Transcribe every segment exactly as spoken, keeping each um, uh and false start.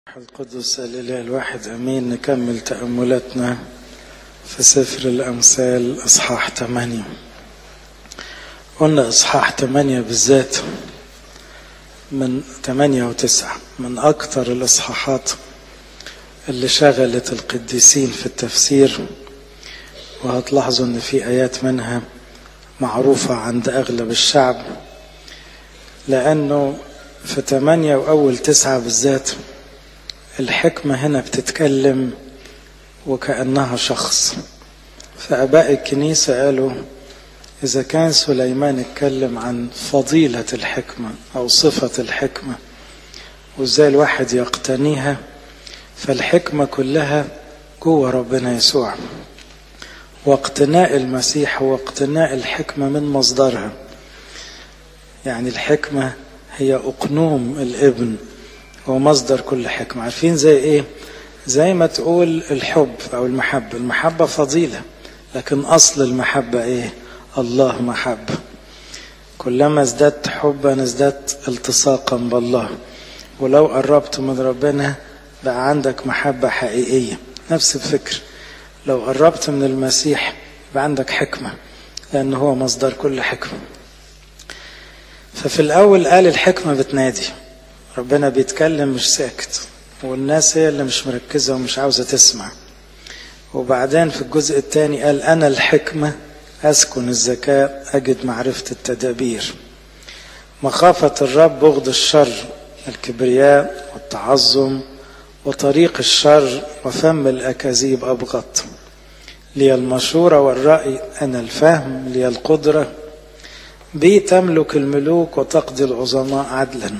القدس الإله الواحد أمين. نكمل تأملاتنا في سفر الأمثال إصحاح ثمانية. قلنا إصحاح ثمانية بالذات من ثمانية وتسعة من أكثر الإصحاحات اللي شغلت القديسين في التفسير، وهتلاحظوا أن في آيات منها معروفة عند أغلب الشعب، لأنه في ثمانية وأول تسعة بالذات الحكمة هنا بتتكلم وكأنها شخص. فآباء الكنيسة قالوا إذا كان سليمان اتكلم عن فضيلة الحكمة أو صفة الحكمة وإزاي الواحد يقتنيها، فالحكمة كلها جوه ربنا يسوع، واقتناء المسيح هو اقتناء الحكمة من مصدرها. يعني الحكمة هي أقنوم الابن ومصدر كل حكمة. عارفين زي ايه؟ زي ما تقول الحب او المحبة. المحبة فضيلة، لكن اصل المحبة ايه؟ الله محبة. كلما ازددت حبا ازددت التصاقا بالله، ولو قربت من ربنا بقى عندك محبة حقيقية. نفس الفكر، لو قربت من المسيح بقى عندك حكمة، لأنه هو مصدر كل حكمة. ففي الأول قال الحكمة بتنادي، ربنا بيتكلم مش ساكت، والناس هي اللي مش مركزة ومش عاوزة تسمع. وبعدين في الجزء الثاني قال أنا الحكمة أسكن الذكاء أجد معرفة التدابير. مخافة الرب بغض الشر، الكبرياء والتعظم وطريق الشر وفم الأكاذيب أبغض. لي المشورة والرأي أنا الفهم، لي القدرة بي تملك الملوك وتقضي العظماء عدلا.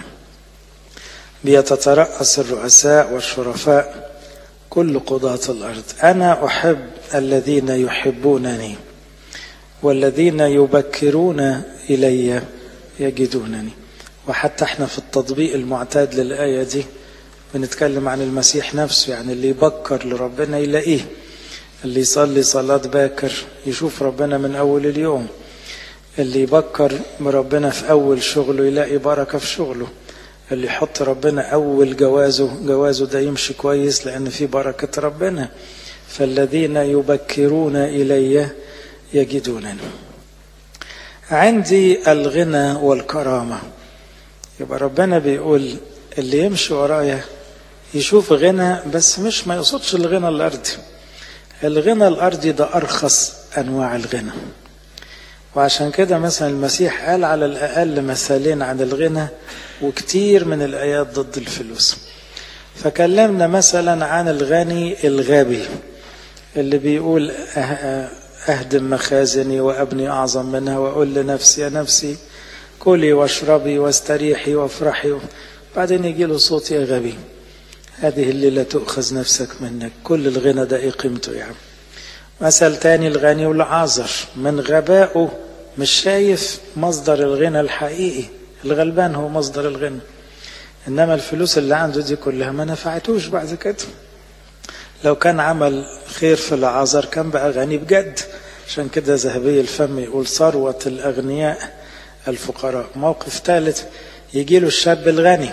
بيتترأس الرؤساء والشرفاء كل قضاة الأرض. أنا أحب الذين يحبونني والذين يبكرون إلي يجدونني. وحتى احنا في التطبيق المعتاد للآية دي بنتكلم عن المسيح نفسه، يعني اللي يبكر لربنا يلاقيه، اللي يصلي صلاة باكر يشوف ربنا من أول اليوم، اللي يبكر بربنا في أول شغله يلاقي بركة في شغله، اللي يحط ربنا أول جوازه جوازه ده يمشي كويس لأن في بركة ربنا. فالذين يبكرون إلي يجدونني. عندي الغنى والكرامة. يبقى ربنا بيقول اللي يمشي ورايا يشوف غنى، بس مش ما يقصدش الغنى الأرضي. الغنى الأرضي ده أرخص أنواع الغنى، وعشان كده مثلا المسيح قال على الأقل مثالين عن الغنى، وكتير من الآيات ضد الفلوس. فكلمنا مثلا عن الغني الغبي اللي بيقول أهدم مخازني وأبني أعظم منها وأقول لنفسي يا نفسي كلي واشربي واستريحي وافرحي، بعدين يجي له صوت يا غبي هذه الليلة تؤخذ نفسك منك. كل الغنى ده ايه قيمته يعني؟ مثل تاني الغني والعازر، من غبائه مش شايف مصدر الغنى الحقيقي. الغلبان هو مصدر الغنى، إنما الفلوس اللي عنده دي كلها ما نفعتوش بعد كده. لو كان عمل خير في العازر كان بقى غني بجد. عشان كده ذهبي الفم يقول ثروة الأغنياء الفقراء. موقف ثالث، يجي له الشاب الغني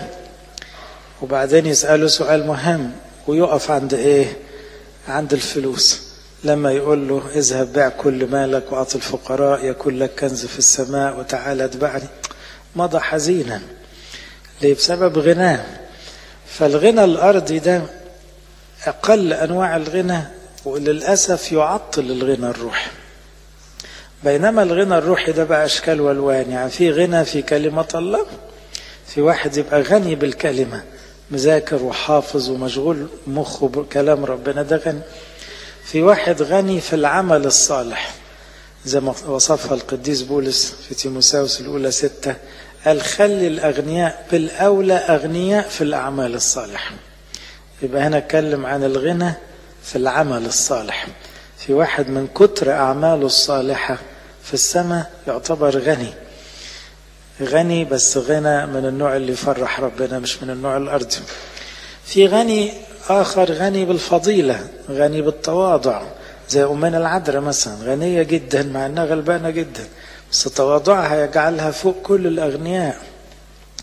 وبعدين يسأله سؤال مهم ويقف عند ايه؟ عند الفلوس. لما يقول له اذهب بيع كل مالك وأعط الفقراء يكون لك كنز في السماء وتعالى اتبعني، مضى حزينا. ليه؟ بسبب غناه. فالغنى الأرضي ده أقل أنواع الغنى، وللأسف يعطل الغنى الروحي. بينما الغنى الروحي ده بقى أشكال والوان. يعني في غنى في كلمة الله، في واحد يبقى غني بالكلمة، مذاكر وحافظ ومشغول مخه بكلام ربنا، ده غني. في واحد غني في العمل الصالح، زي ما وصفها القديس بولس في تيموثاوس الأولى ستة، قال خلي الأغنياء بالأولى أغنياء في الأعمال الصالحة. يبقى هنا اتكلم عن الغنى في العمل الصالح. في واحد من كتر أعماله الصالحة في السماء يعتبر غني غني بس غنى من النوع اللي يفرح ربنا، مش من النوع الأرضي. في غني آخر غني بالفضيلة، غني بالتواضع، زي أمنا العذراء مثلا، غنية جدا مع أنها غلبانة جدا، بس تواضعها يجعلها فوق كل الأغنياء.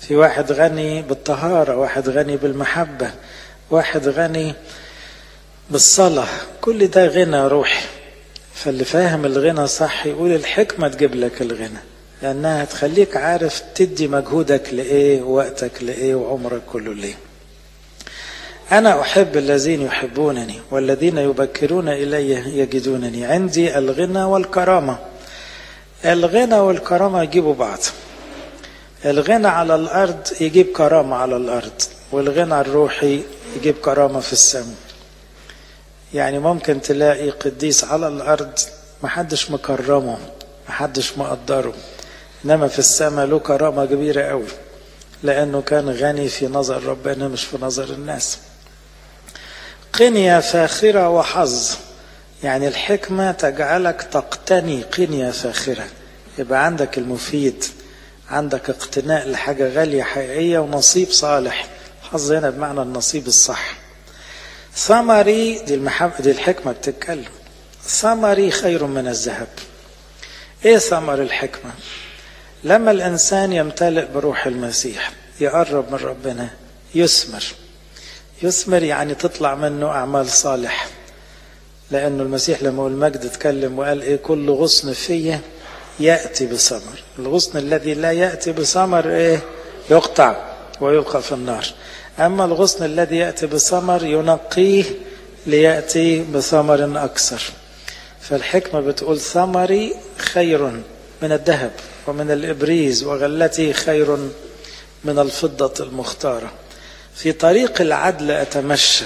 في واحد غني بالطهارة، واحد غني بالمحبة، واحد غني بالصلاة. كل ده غنى روحي. فاللي فاهم الغنى صح يقول الحكمة تجيب لك الغنى، لأنها تخليك عارف تدي مجهودك لإيه ووقتك لإيه وعمرك كله ليه. أنا أحب الذين يحبونني والذين يبكرون إلي يجدونني. عندي الغنى والكرامة. الغنى والكرامة يجيبوا بعض. الغنى على الأرض يجيب كرامة على الأرض، والغنى الروحي يجيب كرامة في السماء. يعني ممكن تلاقي قديس على الأرض محدش مكرمه، محدش مقدره، إنما في السماء له كرامة كبيرة قوي، لأنه كان غني في نظر ربنا مش في نظر الناس. قنية فاخرة وحظ، يعني الحكمة تجعلك تقتني قنية فاخرة، يبقى عندك المفيد، عندك اقتناء لحاجة غالية حقيقية ونصيب صالح. حظ هنا بمعنى النصيب الصح. ثمري دي المحبة، دي الحكمة بتتكلم. ثمري خير من الذهب. ايه ثمر الحكمة؟ لما الانسان يمتلئ بروح المسيح يقرب من ربنا يثمر. يثمر يعني تطلع منه اعمال صالح، لانه المسيح لما هو المجد اتكلم وقال ايه؟ كل غصن فيه يأتي بثمر. الغصن الذي لا يأتي بثمر ايه؟ يقطع ويلقى في النار. أما الغصن الذي يأتي بثمر ينقيه ليأتي بثمر أكثر. فالحكمة بتقول ثمري خير من الذهب ومن الإبريز، وغلتي خير من الفضة المختارة. في طريق العدل أتمشى.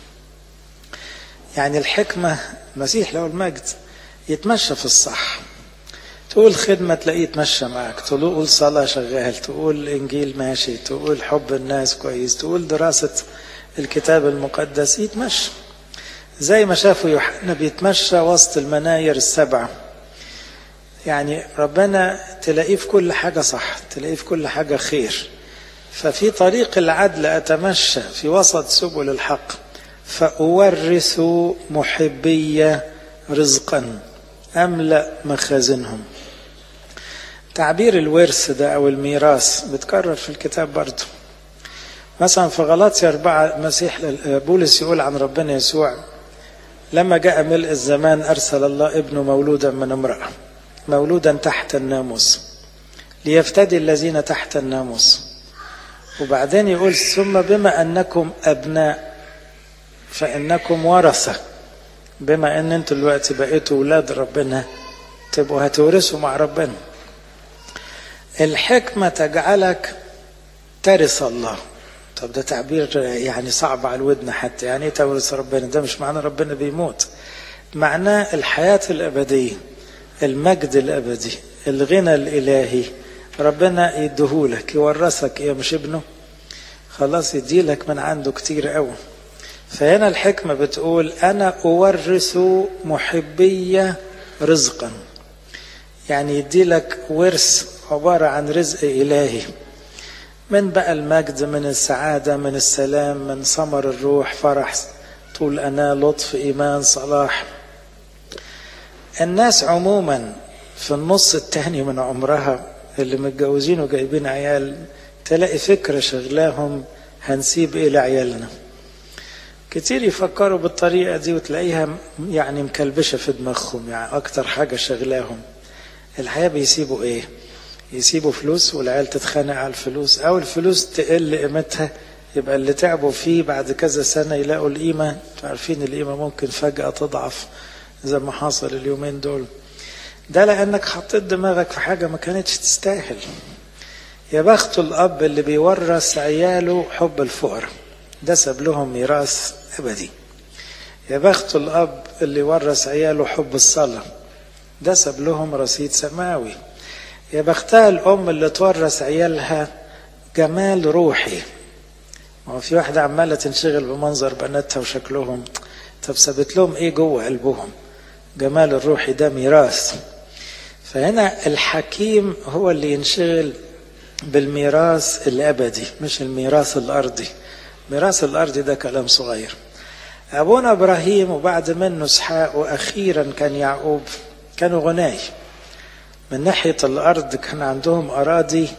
يعني الحكمة المسيح له المجد يتمشى في الصح. تقول خدمة تلاقيه يتمشى معك، تقول صلاة شغال، تقول إنجيل ماشي، تقول حب الناس كويس، تقول دراسة الكتاب المقدس، يتمشى زي ما شافوا يوحنا بيتمشى وسط المناير السبعة. يعني ربنا تلاقيه في كل حاجة صح، تلاقيه في كل حاجة خير. ففي طريق العدل أتمشى في وسط سبل الحق، فأورث محبي رزقا أملأ مخازنهم. تعبير الورث ده أو الميراث بتكرر في الكتاب برضه. مثلا في غلاطيا أربعة مسيح بولس يقول عن ربنا يسوع لما جاء ملء الزمان أرسل الله ابنه مولودا من امرأة، مولودا تحت الناموس ليفتدي الذين تحت الناموس. وبعدين يقول ثم بما أنكم أبناء فإنكم ورثة. بما أن أنتوا دلوقتي بقيتوا أولاد ربنا تبقوا هتورثوا مع ربنا. الحكمة تجعلك ترث الله. طب ده تعبير يعني صعب على الودن حتى. يعني ايه تورث ربنا؟ ده مش معناه ربنا بيموت، معناه الحياة الأبدية، المجد الأبدي، الغنى الإلهي. ربنا يديهولك، يورثك. ايه مش ابنه؟ خلاص يديلك من عنده كتير قوي. فهنا الحكمة بتقول أنا أورث محبي رزقا، يعني يديلك ورث عبارة عن رزق إلهي، من بقى المجد، من السعادة، من السلام، من ثمر الروح، فرح، طول أنا، لطف، إيمان، صلاح. الناس عموما في النص الثاني من عمرها اللي متجوزين وجايبين عيال تلاقي فكرة شغلاهم هنسيب إيه لعيالنا. كتير يفكروا بالطريقة دي وتلاقيها يعني مكلبشة في دماغهم. يعني أكتر حاجة شغلاهم الحياة بيسيبوا إيه؟ يسيبوا فلوس والعيال تتخانق على الفلوس، أو الفلوس تقل قيمتها، يبقى اللي تعبوا فيه بعد كذا سنة يلاقوا القيمة. عارفين القيمة ممكن فجأة تضعف زي ما حصل اليومين دول. ده لأنك حطيت دماغك في حاجة ما كانتش تستاهل. يا بخت الأب اللي بيورث عياله حب الفقراء، ده ساب لهم ميراث أبدي. يا بخت الأب اللي ورث عياله حب الصلاة، ده ساب لهم رصيد سماوي. يا بختها الأم اللي تورث عيالها جمال روحي. ما هو في واحدة عمالة تنشغل بمنظر بناتها وشكلهم، طب سابت لهم إيه جوه قلبهم؟ جمال الروحي ده ميراث. فهنا الحكيم هو اللي ينشغل بالميراث الأبدي مش الميراث الأرضي. ميراث الأرض ده كلام صغير. أبونا إبراهيم وبعد منه إسحاق وأخيرا كان يعقوب كانوا غناي من ناحية الأرض، كان عندهم أراضي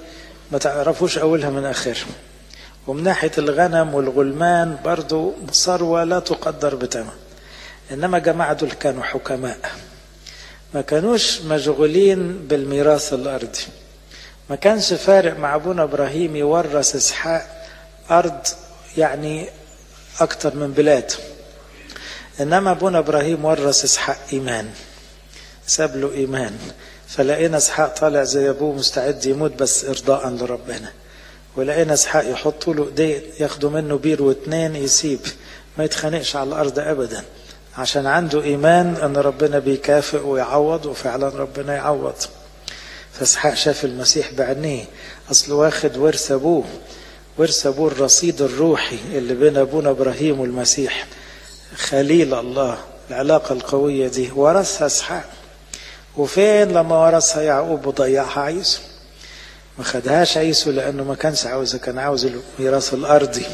ما تعرفوش أولها من آخرها. ومن ناحية الغنم والغلمان برضو ثروة لا تقدر بثمن. إنما جماعة دول كانوا حكماء، ما كانوش مشغولين بالميراث الأرضي. ما كانش فارق مع أبونا إبراهيم يورث إسحاق أرض يعني أكتر من بلاد، إنما أبونا إبراهيم ورث إسحاق إيمان، ساب له إيمان. فلقينا إسحاق طالع زي أبوه مستعد يموت بس إرضاء لربنا، ولقينا إسحاق يحطوا له إيديه ياخدوا منه بير واتنين يسيب، ما يتخانقش على الأرض أبدا، عشان عنده إيمان أن ربنا بيكافئ ويعوض، وفعلا ربنا يعوض. فإسحاق شاف المسيح بعينيه، أصل واخد ورث أبوه، ورث أبوه الرصيد الروحي اللي بين أبونا إبراهيم والمسيح، خليل الله، العلاقة القوية دي ورثها إسحاق. وفين لما ورثها يعقوب وضيعها عيسو؟ ما خدهاش عيسو لأنه ما كانش عاوزها، كان عاوز الميراث الأرضي.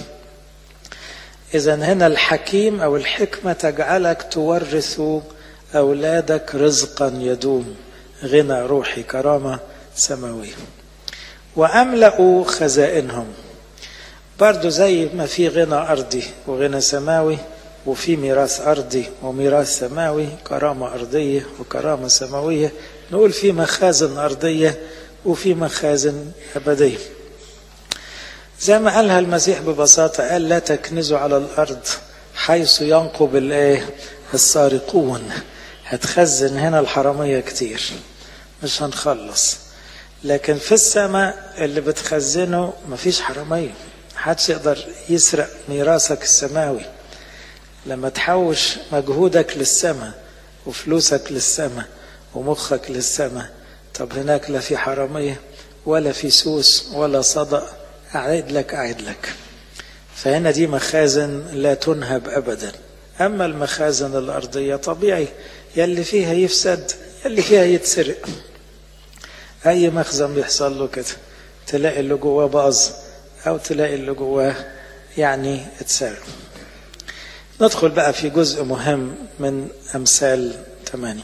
إذا هنا الحكيم أو الحكمة تجعلك تورث أولادك رزقا يدوم، غنى روحي، كرامة سماوية. وأملأوا خزائنهم، برضو زي ما في غنى أرضي وغنى سماوي، وفي ميراث أرضي وميراث سماوي، كرامة أرضية وكرامة سماوية، نقول في مخازن أرضية وفي مخازن أبدية. زي ما قالها المسيح ببساطة، قال لا تكنزوا على الأرض حيث ينقب الايه السارقون. هتخزن هنا الحرامية كتير مش هنخلص، لكن في السماء اللي بتخزنه مفيش حرامية، محدش يقدر يسرق ميراثك السماوي. لما تحوش مجهودك للسماء وفلوسك للسماء ومخك للسماء، طب هناك لا في حرامية ولا في سوس ولا صدق، أعيد لك أعيد لك. فهنا دي مخازن لا تنهب أبدا. أما المخازن الأرضية طبيعي يلي فيها يفسد يلي فيها يتسرق، أي مخزن بيحصل له كده، تلاقي اللي جواه باظ أو تلاقي اللي جواه يعني اتسرق. ندخل بقى في جزء مهم من أمثال ثمانية.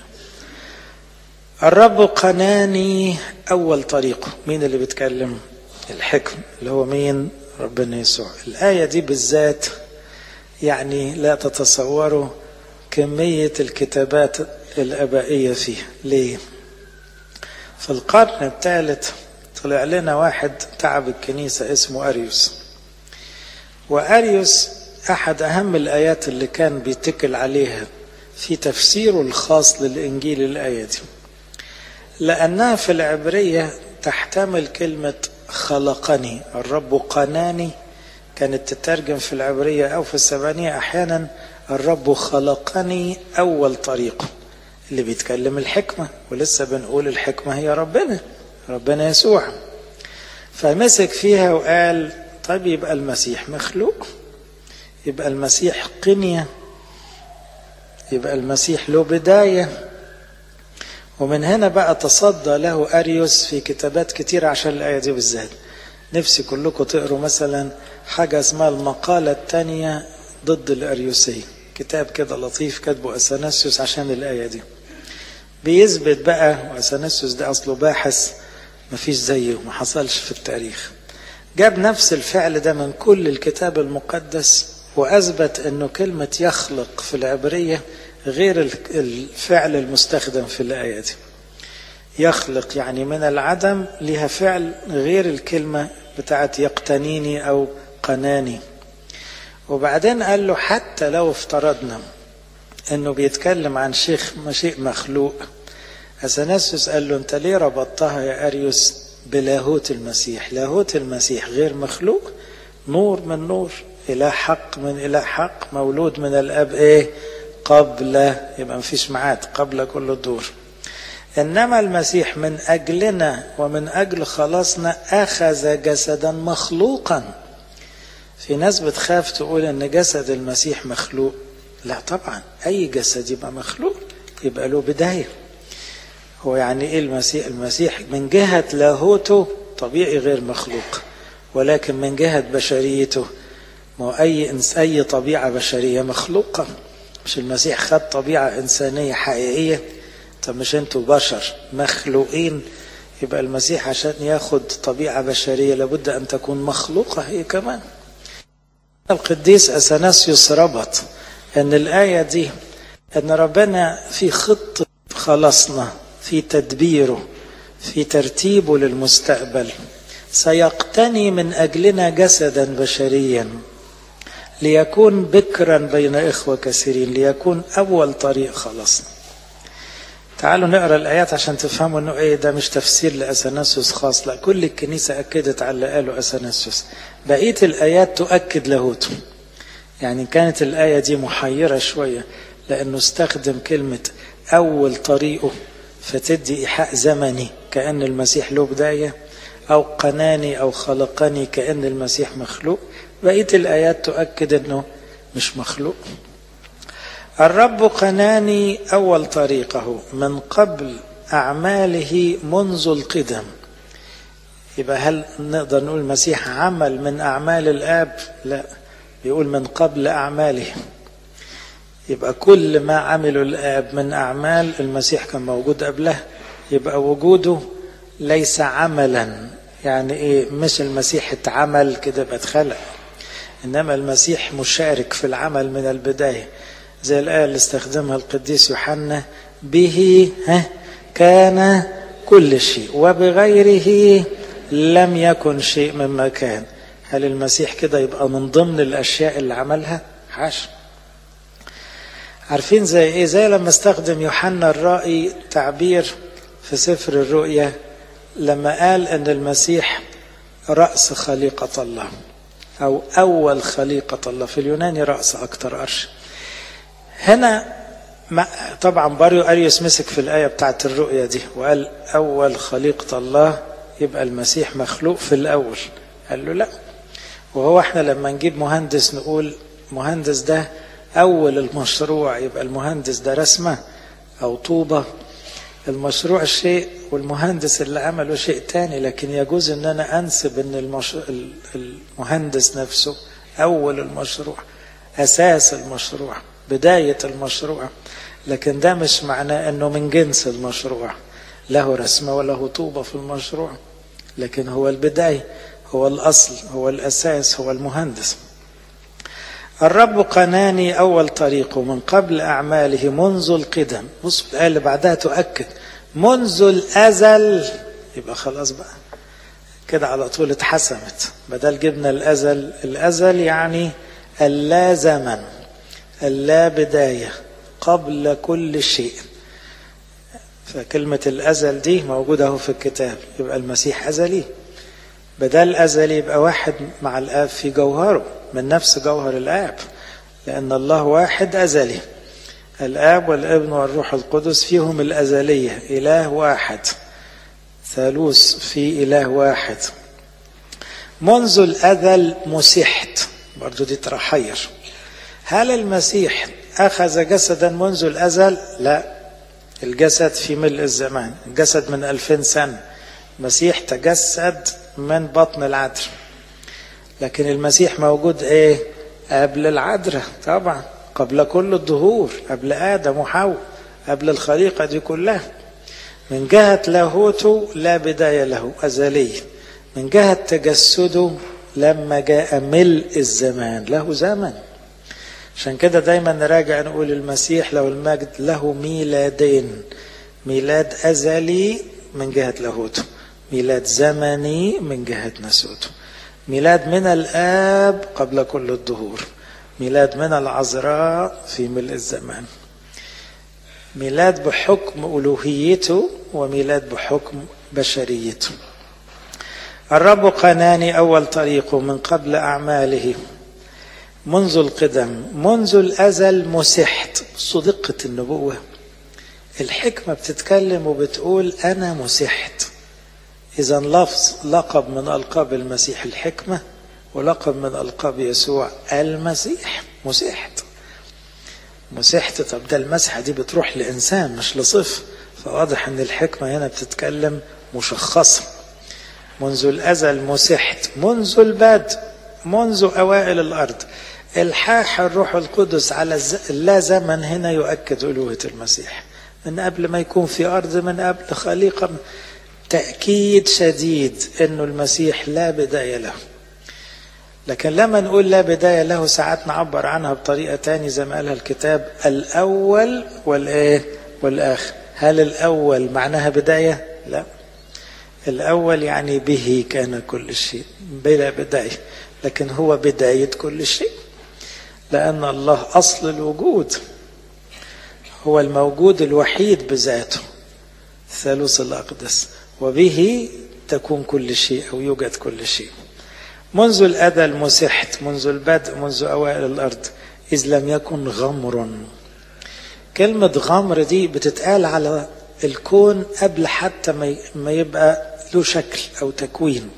الرب قناني أول طريقه. مين اللي بيتكلم؟ الحكم اللي هو مين؟ ربنا يسوع. الآية دي بالذات يعني لا تتصوروا كمية الكتابات الآبائية فيها. ليه؟ في القرن الثالث طلع لنا واحد تعب الكنيسة اسمه أريوس، وأريوس أحد أهم الآيات اللي كان بيتكل عليها في تفسيره الخاص للإنجيل الآية دي، لأنها في العبرية تحتمل كلمة خلقني. الرب قناني كانت تترجم في العبرية أو في السبعينية أحيانا الرب خلقني أول طريقه، اللي بيتكلم الحكمة، ولسه بنقول الحكمة هي ربنا ربنا يسوع. فمسك فيها وقال طيب يبقى المسيح مخلوق، يبقى المسيح قنية، يبقى المسيح له بداية. ومن هنا بقى تصدى له أريوس في كتابات كتير عشان الآية دي بالذات. نفسي كلكم تقروا مثلا حاجة اسمها المقالة الثانية ضد الأريوسية، كتاب كده لطيف كاتبه أثناسيوس عشان الآية دي، بيثبت بقى. وأثناسيوس ده أصله باحث مفيش زيه، ما حصلش في التاريخ. جاب نفس الفعل ده من كل الكتاب المقدس وأثبت أنه كلمة يخلق في العبرية غير الفعل المستخدم في الآية دي. يخلق يعني من العدم، لها فعل غير الكلمة بتاعت يقتنيني أو قناني. وبعدين قال له حتى لو افترضنا أنه بيتكلم عن شيخ شيء مخلوق، أثناسيوس قال له أنت ليه ربطتها يا أريوس بلاهوت المسيح؟ لاهوت المسيح غير مخلوق، نور من نور، إله حق من إله حق، مولود من الأب إيه قبل، يبقى مفيش معاد قبل كل الدور. إنما المسيح من أجلنا ومن أجل خلاصنا أخذ جسدا مخلوقا. في ناس بتخاف تقول إن جسد المسيح مخلوق، لا طبعا أي جسد يبقى مخلوق يبقى له بداية. هو يعني إيه المسيح؟ المسيح من جهة لاهوته طبيعي غير مخلوق، ولكن من جهة بشريته ما أي إنس أي طبيعة بشرية مخلوقة. مش المسيح خد طبيعة إنسانية حقيقية؟ طب مش أنتوا بشر مخلوقين؟ يبقى المسيح عشان ياخد طبيعة بشرية لابد أن تكون مخلوقة هي كمان. القديس أثناسيوس ربط أن الآية دي أن ربنا في خطة خلصنا، في تدبيره، في ترتيبه للمستقبل، سيقتني من أجلنا جسدا بشريا ليكون بكرا بين إخوة كثيرين، ليكون أول طريق خلصنا. تعالوا نقرأ الآيات عشان تفهموا أنه إيه ده مش تفسير لأثناسيوس خاص، لا، كل الكنيسة أكدت على اللي قاله أثناسيوس. بقية الآيات تؤكد لاهوته. يعني كانت الآية دي محيرة شوية لأنه استخدم كلمة أول طريقه فتدي إيحاء زمني كأن المسيح له بداية، أو قناني أو خلقني كأن المسيح مخلوق. بقية الآيات تؤكد أنه مش مخلوق. الرب قناني أول طريقه من قبل أعماله منذ القدم. يبقى هل نقدر نقول المسيح عمل من أعمال الآب؟ لا، بيقول من قبل أعماله. يبقى كل ما عمله الآب من أعمال المسيح كان موجود قبله. يبقى وجوده ليس عملا، يعني إيه؟ مش المسيح اتعمل كده بتخلق، إنما المسيح مشارك في العمل من البداية، زي الآية اللي استخدمها القديس يوحنا: به كان كل شيء وبغيره لم يكن شيء مما كان. هل المسيح كده يبقى من ضمن الأشياء اللي عملها؟ حاشا. عارفين زي إيه؟ زي لما استخدم يوحنا الرائي تعبير في سفر الرؤيا لما قال أن المسيح رأس خليقة الله أو أول خليقة الله. في اليوناني رأس أكتر أرش. هنا طبعا باريو أريوس مسك في الآية بتاعت الرؤية دي وقال أول خليقة الله، يبقى المسيح مخلوق في الأول. قال له لا. وهو احنا لما نجيب مهندس نقول مهندس ده أول المشروع، يبقى المهندس ده رسمة أو طوبة. المشروع شيء والمهندس اللي عمله شيء تاني، لكن يجوز ان انا انسب ان المش... المهندس نفسه اول المشروع، اساس المشروع، بداية المشروع. لكن ده مش معناه انه من جنس المشروع، له رسمة وله طوبة في المشروع، لكن هو البداية، هو الاصل، هو الاساس، هو المهندس. الرب قناني أول طريقه من قبل أعماله منذ القدم. بص الآية اللي بعدها تؤكد منذ الأزل. يبقى خلاص بقى كده على طول اتحسمت، بدل جبنا الأزل. الأزل يعني اللا زمن، اللا بداية، قبل كل شيء. فكلمة الأزل دي موجودة في الكتاب. يبقى المسيح أزلي. بدل أزلي يبقى واحد مع الآب في جوهره، من نفس جوهر الآب، لأن الله واحد أزلي. الآب والابن والروح القدس فيهم الأزلية، إله واحد، ثالوث في إله واحد. منذ الأزل مسحت، برضو دي ترحير. هل المسيح أخذ جسدا منذ الأزل؟ لا، الجسد في ملء الزمان، الجسد من ألفين سنة. المسيح تجسد من بطن العذراء، لكن المسيح موجود ايه؟ قبل العذراء طبعا، قبل كل الدهور، قبل آدم وحواء، قبل الخليقة دي كلها. من جهة لاهوته لا بداية له، أزلي. من جهة تجسده لما جاء ملء الزمان، له زمن. عشان كده دايما نراجع نقول المسيح له المجد له ميلادين: ميلاد أزلي من جهة لاهوته، ميلاد زمني من جهة نسوته. ميلاد من الآب قبل كل الدهور، ميلاد من العذراء في ملء الزمان. ميلاد بحكم ألوهيته وميلاد بحكم بشريته. الرب قناني أول طريقه من قبل أعماله منذ القدم، منذ الأزل مسحت. صدقة النبوة، الحكمة بتتكلم وبتقول أنا مسحت. إذا لفظ لقب من ألقاب المسيح الحكمة، ولقب من ألقاب يسوع المسيح. مسحت مسحت. طب ده المسحة دي بتروح لإنسان مش لصفة، فواضح أن الحكمة هنا بتتكلم مشخصة. منذ الأزل مسحت، منذ البدء، منذ أوائل الأرض. الحاح الروح القدس على اللا زمن هنا يؤكد ألوهة المسيح. من قبل ما يكون في أرض، من قبل خليقة، تأكيد شديد انه المسيح لا بداية له. لكن لما نقول لا بداية له ساعات نعبر عنها بطريقة تاني زي ما قالها الكتاب، الأول والإيه والآخر. هل الأول معناها بداية؟ لا، الأول يعني به كان كل شيء بلا بداية، لكن هو بداية كل شيء، لأن الله أصل الوجود، هو الموجود الوحيد بذاته، الثالوث الأقدس، وبه تكون كل شيء أو يوجد كل شيء. منذ الأزل مسحت، منذ البدء، منذ أوائل الأرض، إذ لم يكن غمر. كلمة غمر دي بتتقال على الكون قبل حتى ما يبقى له شكل أو تكوين،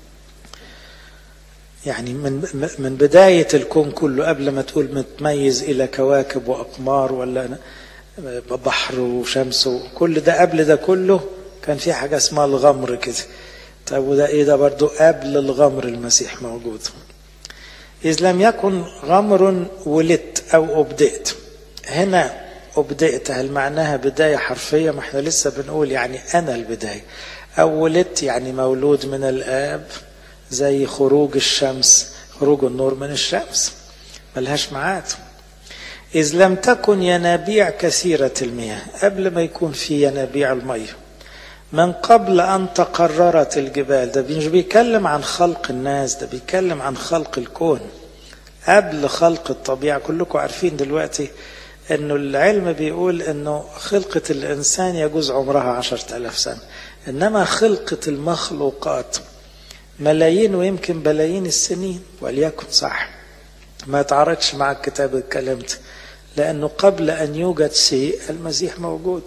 يعني من من بداية الكون كله، قبل ما تقول متميز إلى كواكب وأقمار ولا بحر وشمس وكل ده، قبل ده كله كان في حاجة اسمها الغمر كده. طيب وده ايه؟ ده برضو قبل الغمر المسيح موجود. إذ لم يكن غمر ولدت أو أبدأت. هنا أبدأت هل معناها بداية حرفية؟ ما احنا لسه بنقول يعني أنا البداية. أو ولدت يعني مولود من الآب، زي خروج الشمس، خروج النور من الشمس ملهاش معاد. إذ لم تكن ينابيع كثيرة المياه، قبل ما يكون في ينابيع المياه، من قبل أن تقررت الجبال. ده مش بيتكلم عن خلق الناس، ده بيتكلم عن خلق الكون قبل خلق الطبيعة. كلكم عارفين دلوقتي أنه العلم بيقول أنه خلقة الإنسان يجوز عمرها عشرة آلاف سنة، إنما خلقة المخلوقات ملايين ويمكن بلايين السنين، وليكن صح، ما يتعارضش مع الكتاب اتكلمت، لأنه قبل أن يوجد شيء المسيح موجود.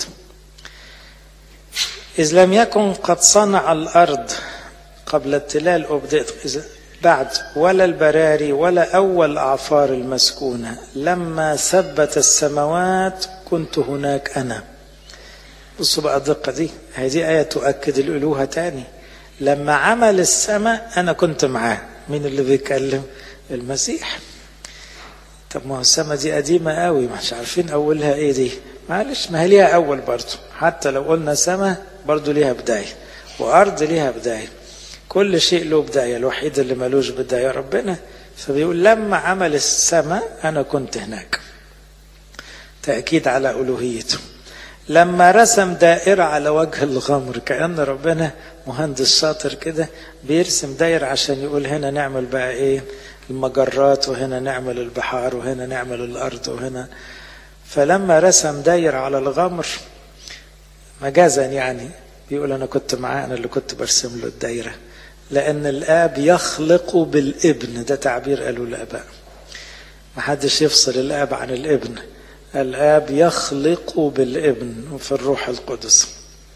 إذ لم يكن قد صنع الأرض قبل التلال أبدأت، بعد ولا البراري ولا أول أعفار المسكونة، لما ثبت السماوات كنت هناك أنا. بصوا بقى الدقة دي، هذه آية تؤكد الألوهة تاني. لما عمل السماء أنا كنت معاه. مين اللي بيتكلم؟ المسيح. طب ما هو السماء دي قديمة قوي، مش عارفين أولها إيه دي. معلش، ما هي ليها أول برضو، حتى لو قلنا سماء برضو ليها بداية، وأرض ليها بداية، كل شيء له بداية. الوحيد اللي ملوش بداية ربنا. فبيقول لما عمل السماء أنا كنت هناك، تأكيد على ألوهيته. لما رسم دائرة على وجه الغمر، كأن ربنا مهندس شاطر كده بيرسم دائرة عشان يقول هنا نعمل بقى إيه المجرات، وهنا نعمل البحار، وهنا نعمل الأرض، وهنا. فلما رسم دائرة على الغمر مجازا يعني بيقول أنا كنت معاه، أنا اللي كنت برسم له الدائرة، لأن الآب يخلق بالابن. ده تعبير قالوا الآباء، محدش يفصل الآب عن الابن. الآب يخلق بالابن وفي الروح القدس،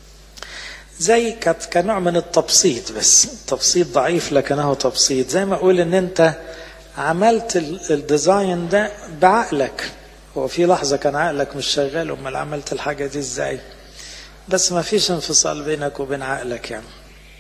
زي كنوع من التبسيط، بس التبسيط ضعيف لكنه تبسيط. زي ما أقول إن أنت عملت الديزاين ده بعقلك، هو في لحظة كان عقلك مش شغال، أمال عملت الحاجة دي إزاي؟ بس ما فيش انفصال بينك وبين عقلك يعني.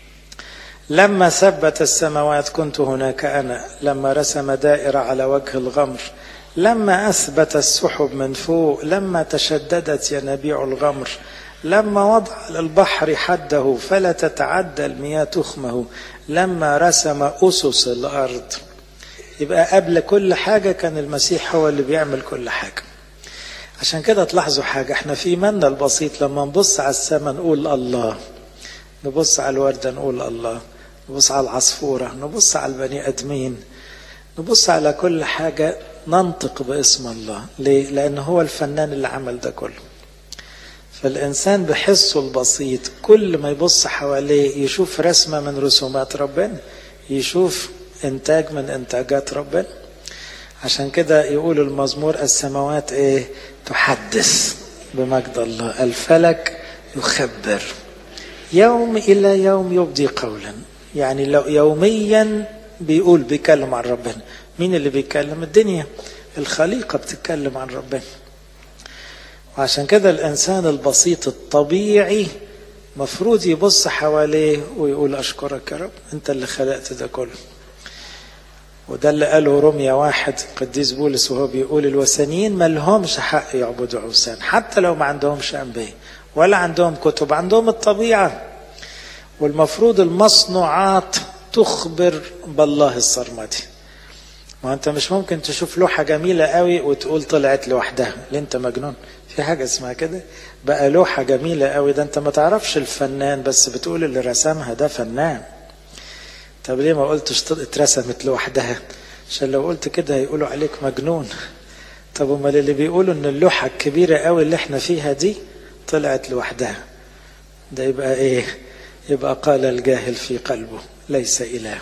لما ثبت السماوات كنت هناك أنا، لما رسم دائرة على وجه الغمر، لما أثبت السحب من فوق، لما تشددت ينابيع الغمر، لما وضع للبحر حده فلا تتعدى المياه تخمه، لما رسم أسس الأرض. يبقى قبل كل حاجة كان المسيح هو اللي بيعمل كل حاجة. عشان كده تلاحظوا حاجة، احنا في إيماننا البسيط لما نبص على السماء نقول الله، نبص على الوردة نقول الله، نبص على العصفورة، نبص على البني أدمين، نبص على كل حاجة ننطق باسم الله. ليه؟ لأن هو الفنان اللي عمل ده كله. فالإنسان بحسه البسيط كل ما يبص حواليه يشوف رسمة من رسومات ربنا، يشوف إنتاج من إنتاجات ربنا. عشان كده يقول المزمور السماوات إيه؟ تحدث بمجد الله، الفلك يخبر، يوم إلى يوم يبدي قولا. يعني لو يوميا بيقول بيكلم عن ربنا. مين اللي بيتكلم؟ الدنيا، الخليقة بتتكلم عن ربنا. وعشان كده الإنسان البسيط الطبيعي مفروض يبص حواليه ويقول أشكرك يا رب، أنت اللي خلقت ده كله. وده اللي قاله رمية واحد قديس بولس وهو بيقول الوثنيين ما لهمش حق يعبدوا أوثان، حتى لو ما عندهمش أنبياء ولا عندهم كتب، عندهم الطبيعة. والمفروض المصنوعات تخبر بالله السرمدي. ما انت مش ممكن تشوف لوحة جميلة قوي وتقول طلعت لوحدها، ليه انت مجنون؟ في حاجة اسمها كده. بقى لوحة جميلة قوي ده انت ما تعرفش الفنان، بس بتقول اللي رسمها ده فنان. طب ليه ما قلتش اترسمت لوحدها؟ عشان لو قلت كده هيقولوا عليك مجنون. طب امال اللي بيقولوا ان اللوحة الكبيرة قوي اللي احنا فيها دي طلعت لوحدها، ده يبقى ايه؟ يبقى قال الجاهل في قلبه ليس إله.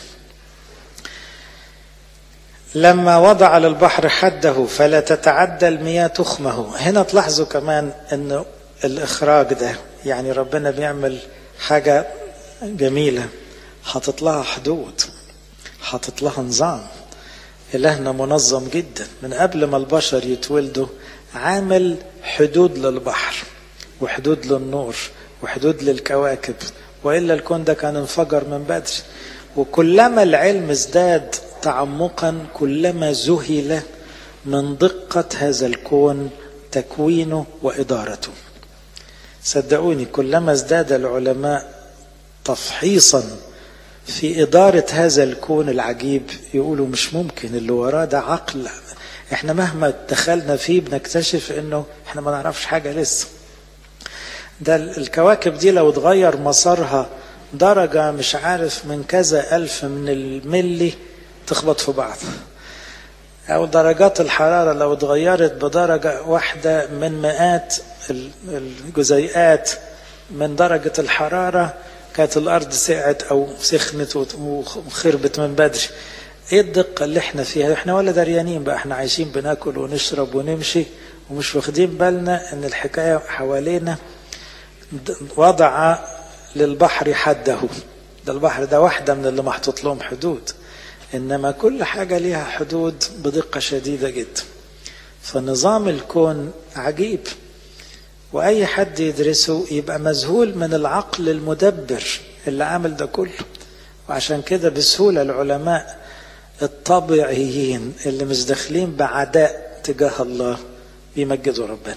لما وضع للبحر حده فلا تتعدى المياه تخمه. هنا تلاحظوا كمان ان الاخراج ده يعني ربنا بيعمل حاجة جميلة، حاطط لها حدود، حاطط لها نظام. إلهنا منظم جدا من قبل ما البشر يتولدوا، عامل حدود للبحر وحدود للنور وحدود للكواكب، وإلا الكون ده كان انفجر من بدري. وكلما العلم ازداد تعمقا كلما ذهل من دقة هذا الكون تكوينه وإدارته. صدقوني كلما ازداد العلماء تفحيصا في إدارة هذا الكون العجيب، يقولوا مش ممكن اللي وراه ده عقل. احنا مهما دخلنا فيه بنكتشف انه احنا ما نعرفش حاجة لسه. ده الكواكب دي لو اتغير مسارها درجة مش عارف من كذا ألف من الملي تخبط في بعض، أو درجات الحرارة لو اتغيرت بدرجة واحدة من مئات الجزيئات من درجة الحرارة كانت الأرض سقعت أو سخنت وخربت من بدري. إيه الدقة اللي احنا فيها؟ احنا ولا دريانين بقى، احنا عايشين بناكل ونشرب ونمشي ومش واخدين بالنا ان الحكاية حوالينا. وضع للبحر حده، ده البحر ده واحدة من اللي محطوط لهم حدود، إنما كل حاجة ليها حدود بدقة شديدة جدا. فنظام الكون عجيب، وأي حد يدرسه يبقى مذهول من العقل المدبر اللي عامل ده كله. وعشان كده بسهولة العلماء الطبيعيين اللي مش داخلين بعداء تجاه الله بيمجدوا ربنا.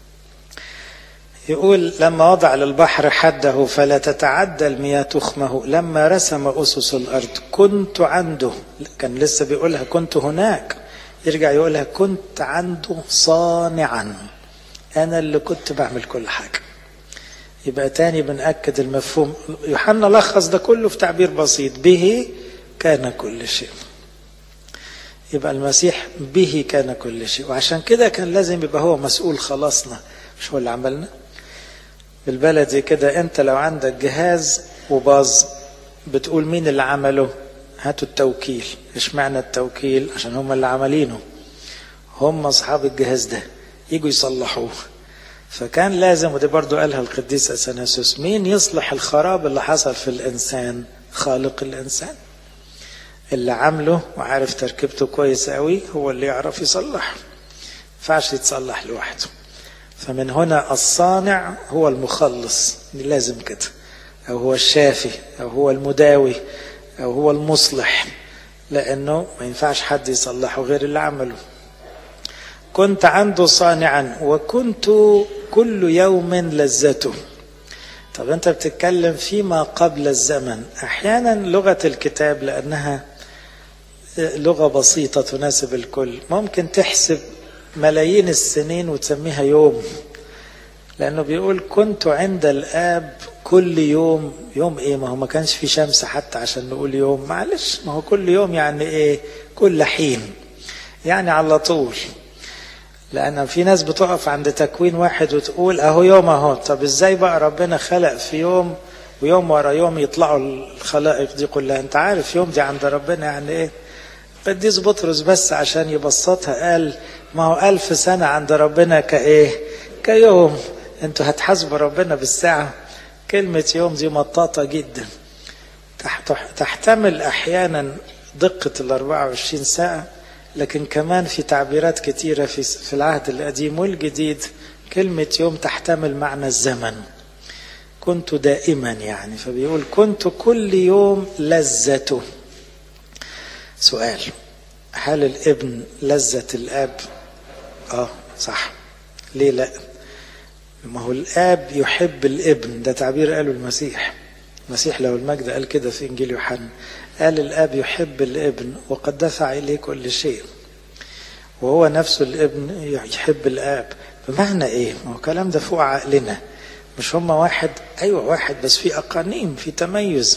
يقول لما وضع للبحر حده فلا تتعدى المياه تخمه، لما رسم أسس الأرض كنت عنده. كان لسه بيقولها كنت هناك، يرجع يقولها كنت عنده صانعا، أنا اللي كنت بعمل كل حاجة. يبقى تاني بنأكد المفهوم. يوحنا لخص ده كله في تعبير بسيط، به كان كل شيء. يبقى المسيح به كان كل شيء، وعشان كده كان لازم يبقى هو مسؤول خلاصنا، مش هو اللي عملنا. بالبلدي كده انت لو عندك جهاز وباظ بتقول مين اللي عمله؟ هاتوا التوكيل. ايش معنى التوكيل؟ عشان هم اللي عملينه، هم اصحاب الجهاز ده يجوا يصلحوه. فكان لازم، ودي برضو قالها القديس اثناسيوس، مين يصلح الخراب اللي حصل في الانسان؟ خالق الانسان اللي عمله وعارف تركيبته كويس قوي، هو اللي يعرف يصلح، فعش يتصلح لوحده. فمن هنا الصانع هو المخلص، لازم كده، او هو الشافي او هو المداوي او هو المصلح، لانه ما ينفعش حد يصلحه غير اللي عمله. كنت عنده صانعا وكنت كل يوم لذته. طب انت بتتكلم فيما قبل الزمن. احيانا لغة الكتاب لانها لغة بسيطة تناسب الكل ممكن تحسب ملايين السنين وتسميها يوم، لأنه بيقول كنت عند الآب كل يوم. يوم إيه؟ ما هو ما كانش في شمس حتى عشان نقول يوم، معلش، ما هو كل يوم يعني إيه؟ كل حين، يعني على طول. لأن في ناس بتقف عند تكوين واحد وتقول أهو يوم أهو. طب إزاي بقى ربنا خلق في يوم ويوم ورا يوم يطلعوا الخلائق دي كلها؟ أنت عارف يوم دي عند ربنا يعني إيه؟ قديس بطرس بس عشان يبسطها قال ما هو ألف سنة عند ربنا كإيه؟ كيوم. انتوا هتحاسبوا ربنا بالساعة؟ كلمة يوم دي مطاطة جدا، تحتمل أحيانا دقة الأربعة وعشرين ساعة، لكن كمان في تعبيرات كتيرة في في العهد القديم والجديد كلمة يوم تحتمل معنى الزمن. كنت دائما يعني، فبيقول كنت كل يوم لذته. سؤال، هل الابن لذة الاب؟ اه صح، ليه لا؟ ما هو الاب يحب الابن، ده تعبير قاله المسيح، المسيح له المجد قال كده في إنجيل يوحنا، قال الآب يحب الابن وقد دفع إليه كل شيء، وهو نفسه الابن يحب الآب. بمعنى إيه؟ ما هو الكلام ده فوق عقلنا، مش هما واحد، أيوة واحد بس في أقانيم، في تميز،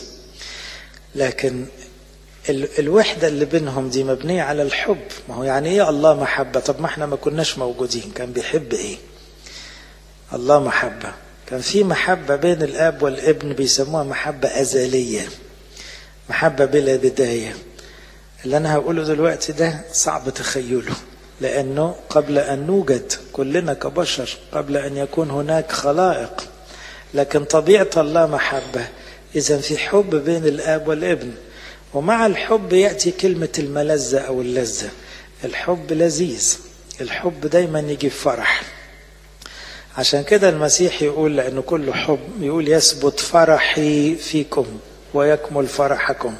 لكن ال الوحدة اللي بينهم دي مبنية على الحب. ما هو يعني إيه الله محبة؟ طب ما احنا ما كناش موجودين، كان بيحب إيه؟ الله محبة، كان في محبة بين الآب والابن بيسموها محبة أزلية، محبة بلا بداية. اللي أنا هقوله دلوقتي ده صعب تخيله، لأنه قبل أن نوجد كلنا كبشر، قبل أن يكون هناك خلائق، لكن طبيعة الله محبة. إذن في حب بين الآب والابن، ومع الحب يأتي كلمة الملذة أو اللذة. الحب لذيذ، الحب دايما يجي فرح. عشان كده المسيح يقول لأنه كله حب، يقول يثبت فرحي فيكم ويكمل فرحكم.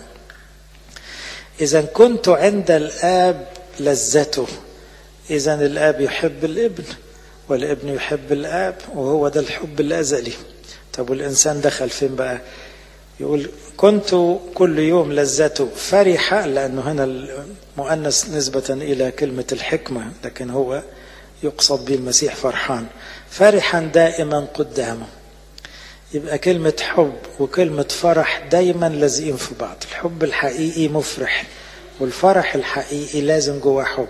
إذا كنت عند الآب لذته، إذا الآب يحب الابن والابن يحب الآب، وهو ده الحب الأزلي. طب والإنسان دخل فين بقى؟ يقول كنت كل يوم لذته فرح، لأنه هنا المؤنث نسبة إلى كلمة الحكمة، لكن هو يقصد به المسيح فرحان، فرحا دائما قدامه. يبقى كلمة حب وكلمة فرح دايما لازقين في بعض. الحب الحقيقي مفرح، والفرح الحقيقي لازم جوه حب.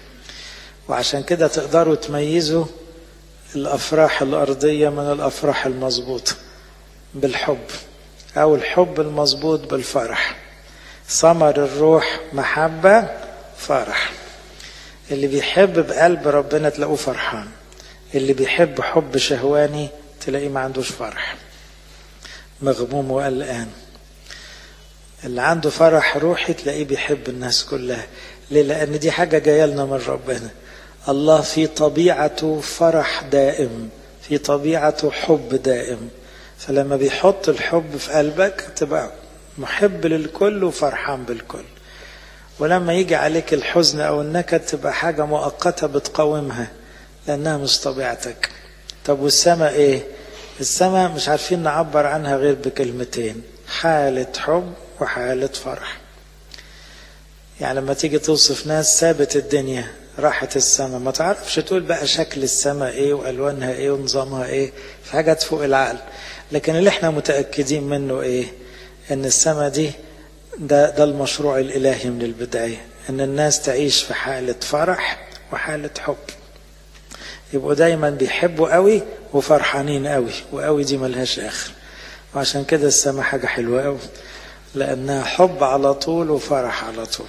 وعشان كده تقدروا تميزوا الأفراح الأرضية من الأفراح المظبوطة بالحب، أو الحب المظبوط بالفرح. ثمر الروح محبة فرح. اللي بيحب بقلب ربنا تلاقوه فرحان، اللي بيحب حب شهواني تلاقيه ما عندوش فرح، مغموم وقلقان. اللي عنده فرح روحي تلاقيه بيحب الناس كلها. ليه؟ لأن دي حاجة جاية لنا من ربنا. الله في طبيعته فرح دائم، في طبيعته حب دائم. فلما بيحط الحب في قلبك تبقى محب للكل وفرحان بالكل. ولما يجي عليك الحزن أو النكد تبقى حاجة مؤقتة بتقاومها، لأنها مش طبيعتك. طب والسماء إيه؟ السماء مش عارفين نعبر عنها غير بكلمتين: حالة حب وحالة فرح. يعني لما تيجي توصف ناس سابت الدنيا راحت السماء، ما تعرفش تقول بقى شكل السماء ايه والوانها ايه ونظامها ايه، في حاجات فوق العقل. لكن اللي احنا متأكدين منه ايه؟ ان السماء دي ده, ده المشروع الالهي من البداية، ان الناس تعيش في حالة فرح وحالة حب، يبقوا دايما بيحبوا قوي وفرحانين قوي، وقوي دي ملهاش اخر. وعشان كده السماء حاجة حلوة قوي، لانها حب على طول وفرح على طول.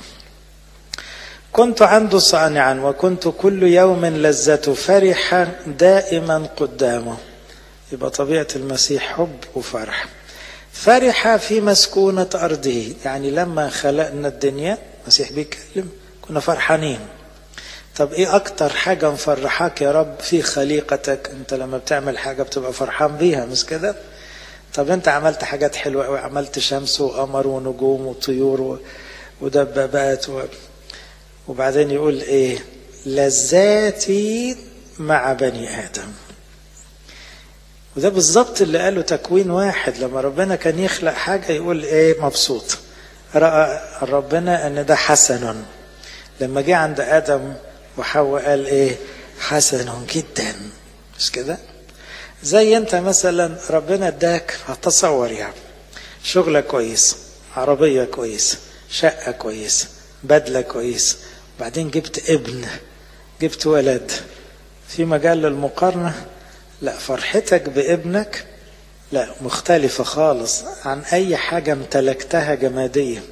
كنت عنده صانعا وكنت كل يوم لذته فرحا دائما قدامه. يبقى طبيعة المسيح حب وفرح. فرح في مسكونة أرضه، يعني لما خلقنا الدنيا المسيح بيتكلم كنا فرحانين. طب ايه اكتر حاجة مفرحاك يا رب في خليقتك؟ انت لما بتعمل حاجة بتبقى فرحان بيها، مش كده؟ طب انت عملت حاجات حلوة قوي، عملت شمس وقمر ونجوم وطيور ودبابات و... وبعدين يقول ايه؟ لذاتي مع بني آدم. وده بالضبط اللي قاله تكوين واحد، لما ربنا كان يخلق حاجة يقول ايه؟ مبسوط. رأى ربنا ان ده حسن. لما جه عند آدم وحواء قال ايه؟ حسن جدا، مش كده؟ زي انت مثلا ربنا اداك، هتصور يعني شغلة كويس، عربية كويس، شقة كويس، بدلة كويس، بعدين جبت ابن، جبت ولد، في مجال للمقارنة؟ لا، فرحتك بابنك لا، مختلفة خالص عن اي حاجة امتلكتها جمادية.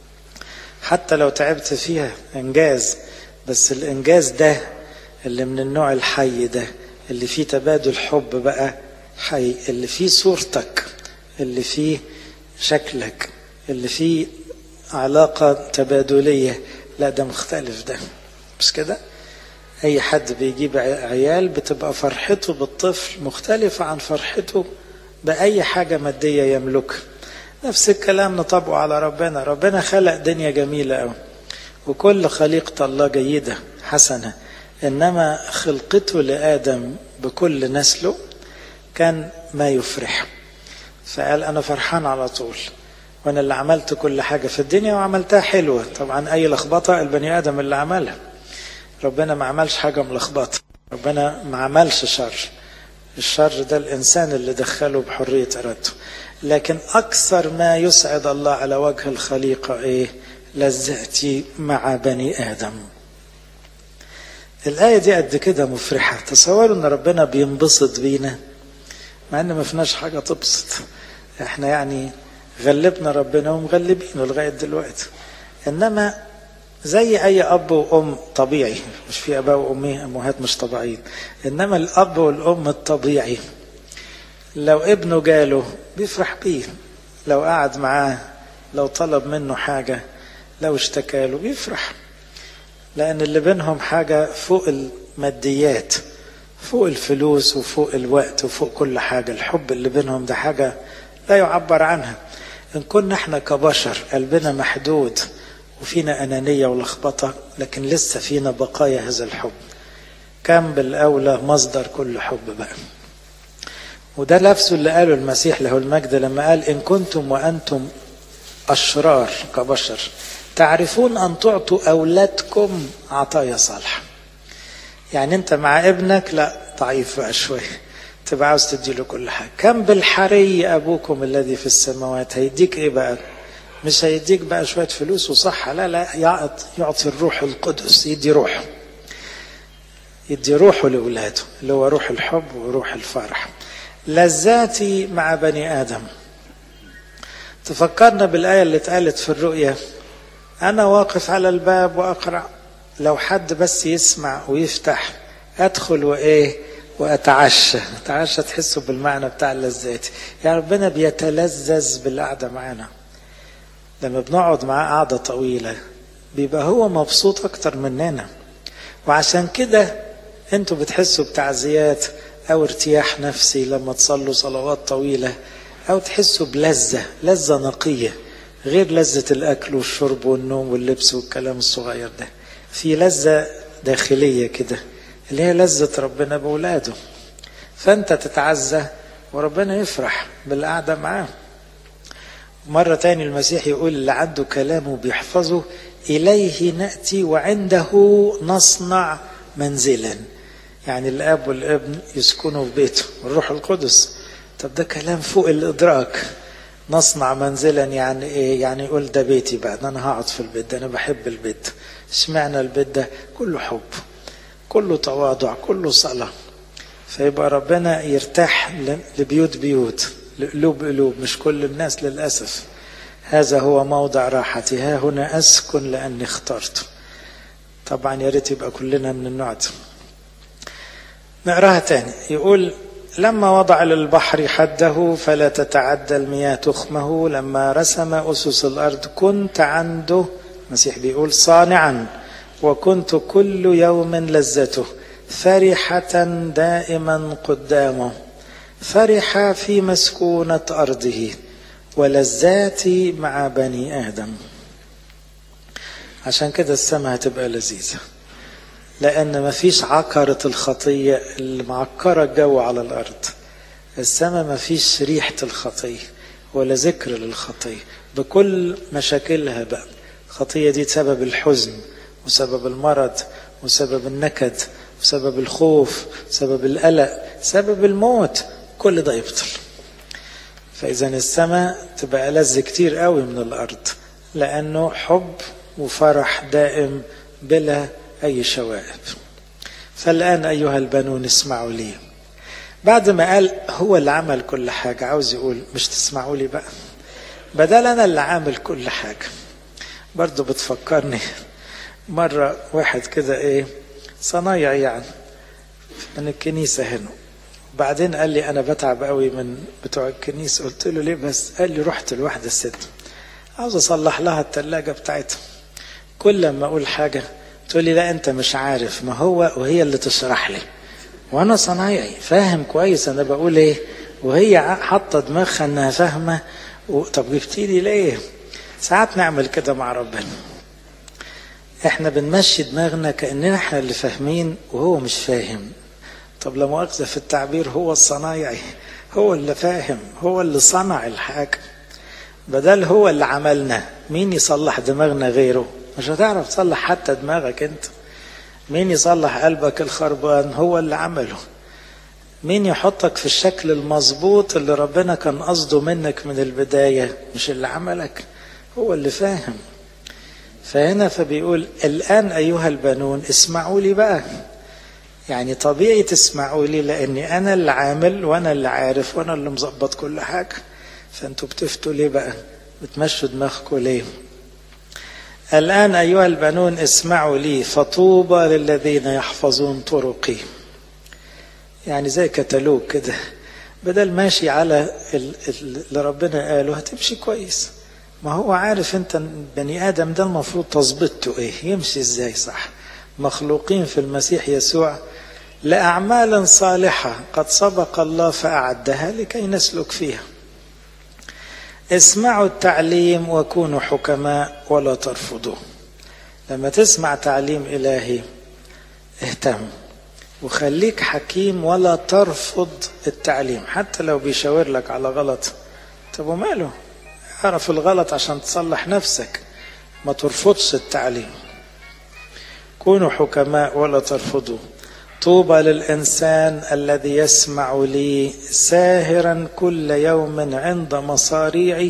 حتى لو تعبت فيها انجاز، بس الانجاز ده اللي من النوع الحي ده، اللي فيه تبادل حب بقى حي، اللي فيه صورتك، اللي فيه شكلك، اللي فيه علاقة تبادلية، لا ده مختلف ده، مش كده؟ اي حد بيجيب عيال بتبقى فرحته بالطفل مختلفة عن فرحته بأي حاجة مادية يملكها. نفس الكلام نطبقه على ربنا. ربنا خلق دنيا جميلة قوي، وكل خليقة الله جيدة حسنة، إنما خلقته لآدم بكل نسله كان ما يفرح. فقال أنا فرحان على طول، وأنا اللي عملت كل حاجة في الدنيا وعملتها حلوة. طبعا أي لخبطة البني آدم اللي عملها، ربنا ما عملش حاجة ملخبطة، ربنا ما عملش شر. الشر ده الإنسان اللي دخله بحرية إرادته. لكن أكثر ما يسعد الله على وجه الخليقة إيه؟ لذتي مع بني آدم. الآية دي قد كده مفرحة. تصوروا أن ربنا بينبسط بينا مع أن ما فيناش حاجة تبسط. احنا يعني غلبنا ربنا ومغلبينه لغاية دلوقتي. إنما زي أي أب وأم طبيعي، مش في أباء وأمي أمهات مش طبيعيين، إنما الأب والأم الطبيعي لو ابنه جاله بيفرح بيه، لو قعد معاه، لو طلب منه حاجة، لو اشتكى له بيفرح، لأن اللي بينهم حاجة فوق الماديات، فوق الفلوس وفوق الوقت وفوق كل حاجة. الحب اللي بينهم ده حاجة لا يعبر عنها. إن كنا احنا كبشر قلبنا محدود وفينا أنانية ولخبطة، لكن لسه فينا بقايا هذا الحب، كان بالأولى مصدر كل حب بقى. وده نفسه اللي قاله المسيح له المجد لما قال إن كنتم وأنتم أشرار كبشر تعرفون أن تعطوا أولادكم عطايا صالحة. يعني أنت مع ابنك لا ضعيف بقى شوية، تبقى عاوز تديله كل حاجة. كم بالحري أبوكم الذي في السماوات هيديك إيه بقى؟ مش هيديك بقى شوية فلوس وصحة، لا لا، يعطي الروح القدس، يدي روحه، يدي روحه لأولاده اللي هو روح الحب وروح الفرح. لذاتي مع بني آدم. تفكرنا بالآية اللي اتقالت في الرؤية أنا واقف على الباب وأقرأ، لو حد بس يسمع ويفتح أدخل وإيه وأتعشى. أتعشى تحسوا بالمعنى بتاع اللذات. يعني ربنا بيتلذذ بالقعدة معنا. لما بنقعد معاه قعدة طويلة بيبقى هو مبسوط أكتر مننا، وعشان كده أنتوا بتحسوا بتعزيات أو ارتياح نفسي لما تصلوا صلوات طويلة، أو تحسوا بلذة، لذة نقية غير لذة الأكل والشرب والنوم واللبس والكلام الصغير ده. في لذة داخلية كده اللي هي لذة ربنا بأولاده. فأنت تتعزى وربنا يفرح بالقعدة معاه. مرة تاني المسيح يقول اللي عنده كلامه بيحفظه إليه نأتي وعنده نصنع منزلا. يعني الأب والابن يسكنوا في بيته والروح القدس. طب ده كلام فوق الإدراك. نصنع منزلا يعني إيه؟ يعني يقول ده بيتي بقى، أنا هقعد في البيت ده، أنا بحب البيت. اشمعنى البيت ده؟ كله حب، كله تواضع، كله صلاة. فيبقى ربنا يرتاح لبيوت بيوت، لقلوب قلوب، مش كل الناس للأسف. هذا هو موضع راحتي، ها هنا أسكن لأني اخترته. طبعا يا ريت يبقى كلنا من النوع ده. نقراها تاني. يقول لما وضع للبحر حده فلا تتعدى المياه تخمه، لما رسم أسس الأرض كنت عنده، المسيح بيقول صانعا، وكنت كل يوم لذته، فرحة دائما قدامه، فرح في مسكونة أرضه، ولذاتي مع بني آدم. عشان كده السماء هتبقى لذيذة، لأن ما فيش عكرة الخطية اللي معكرة الجو على الأرض. السماء ما فيش ريحة الخطية ولا ذكر للخطية بكل مشاكلها بقى. الخطية دي سبب الحزن وسبب المرض وسبب النكد وسبب الخوف وسبب القلق، سبب الموت، كل ده يبطل. فإذا السماء تبقى ألذ كتير قوي من الأرض، لأنه حب وفرح دائم بلا أي شوائب. فالآن أيها البنون اسمعوا لي. بعد ما قال هو اللي عمل كل حاجة، عاوز يقول مش تسمعوا لي بقى، بدل أنا اللي عامل كل حاجة. برضو بتفكرني مرة واحد كده إيه صنايع يعني من الكنيسة هنا، بعدين قال لي أنا بتعب قوي من بتوع الكنيسة. قلت له ليه بس؟ قال لي رحت لواحدة الست عاوز أصلح لها التلاجة بتاعتها. كل ما أقول حاجة تقول لي لا أنت مش عارف، ما هو وهي اللي تشرح لي، وأنا صنايعي فاهم كويس أنا بقول إيه، وهي حاطة دماغها أنها فاهمة. طب جبتي لي ليه؟ ساعات نعمل كده مع ربنا، احنا بنمشي دماغنا كأننا احنا اللي فاهمين وهو مش فاهم. طب لا مؤاخذة في التعبير، هو الصنايعي هو اللي فاهم، هو اللي صنع الحاجة، بدل هو اللي عملنا. مين يصلح دماغنا غيره؟ مش هتعرف تصلح حتى دماغك انت. مين يصلح قلبك الخربان؟ هو اللي عمله. مين يحطك في الشكل المظبوط اللي ربنا كان قصده منك من البداية؟ مش اللي عملك، هو اللي فاهم. فهنا فبيقول الآن أيها البنون اسمعوا لي بقى. يعني طبيعي تسمعوا لي، لأني أنا اللي عامل وأنا اللي عارف وأنا اللي مظبط كل حاجة. فأنتوا بتفتوا ليه بقى؟ بتمشوا دماغكم ليه؟ الآن أيها البنون اسمعوا لي، فطوبى للذين يحفظون طرقي. يعني زي كتالوج كده، بدل ماشي على اللي ربنا قاله هتمشي كويس. ما هو عارف انت بني آدم ده المفروض تظبطه ايه، يمشي ازاي صح. مخلوقين في المسيح يسوع لأعمال صالحة قد سبق الله فأعدها لكي نسلك فيها. اسمعوا التعليم وكونوا حكماء ولا ترفضوه. لما تسمع تعليم إلهي اهتم وخليك حكيم ولا ترفض التعليم، حتى لو بيشاور لك على غلط. طب وماله؟ اعرف الغلط عشان تصلح نفسك، ما ترفضش التعليم. كونوا حكماء ولا ترفضوا. طوبى للإنسان الذي يسمع لي ساهرا كل يوم عند مصاريعي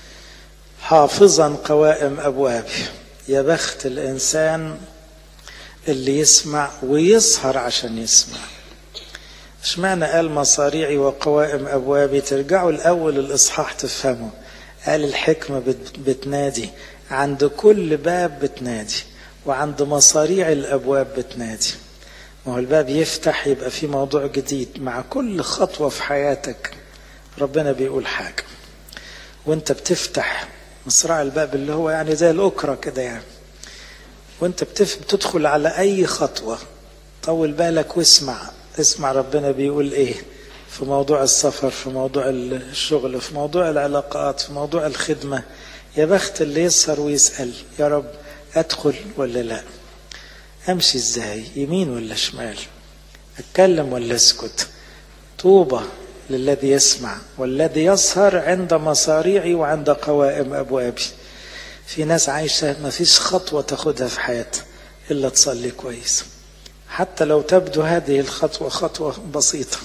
حافظا قوائم أبوابي. يا بخت الإنسان اللي يسمع ويسهر عشان يسمع. ايش معنى قال مصاريعي وقوائم أبوابي؟ ترجعوا الأول الإصحاح تفهموا. قال الحكمة بتنادي، عند كل باب بتنادي، وعند مصاريع الأبواب بتنادي. ما هو الباب يفتح يبقى في موضوع جديد. مع كل خطوة في حياتك ربنا بيقول حاجة، وانت بتفتح مصراع الباب اللي هو يعني زي الأكرة كده يعني، وانت بتدخل على أي خطوة طول بالك واسمع. اسمع ربنا بيقول ايه في موضوع السفر، في موضوع الشغل، في موضوع العلاقات، في موضوع الخدمة. يا بخت اللي يسهر ويسأل يا رب أدخل ولا لا، أمشي إزاي، يمين ولا شمال، أتكلم ولا أسكت. طوبى للذي يسمع والذي يسهر عند مصاريعي وعند قوائم أبوابي. في ناس عايشة ما فيش خطوة تاخدها في حياتها إلا تصلي كويس، حتى لو تبدو هذه الخطوة خطوة بسيطة،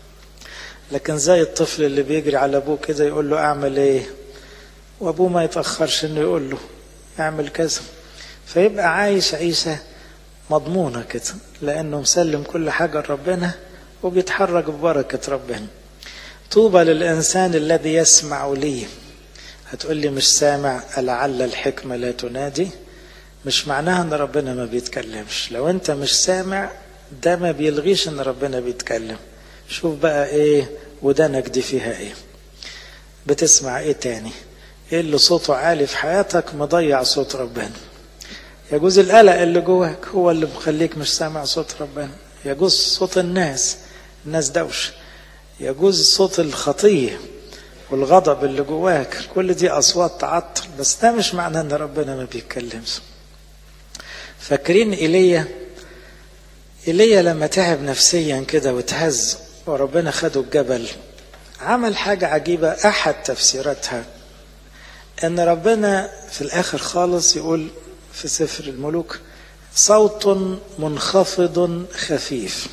لكن زي الطفل اللي بيجري على أبوه كده يقول له أعمل إيه، وأبوه ما يتأخرش إنه يقول له أعمل كذا. فيبقى عايش عيشة مضمونة كده، لأنه مسلم كل حاجة لربنا وبيتحرك ببركة ربنا. طوبى للإنسان الذي يسمع لي. هتقول لي مش سامع، لعل الحكمة لا تنادي. مش معناها ان ربنا ما بيتكلمش. لو انت مش سامع ده ما بيلغيش ان ربنا بيتكلم. شوف بقى ايه ودانك دي فيها ايه، بتسمع ايه تاني، ايه اللي صوته عالي في حياتك مضيع صوت ربنا. يجوز القلق اللي جواك هو اللي مخليك مش سامع صوت ربنا، يجوز صوت الناس، الناس دوش، يجوز صوت الخطية والغضب اللي جواك، كل دي أصوات تعطل. بس ده مش معناه ان ربنا ما بيتكلمش. فاكرين إيليا؟ إيليا لما تعب نفسيا كده وتهز وربنا خده الجبل، عمل حاجة عجيبة. أحد تفسيراتها ان ربنا في الآخر خالص يقول في سفر الملوك صوت منخفض خفيف.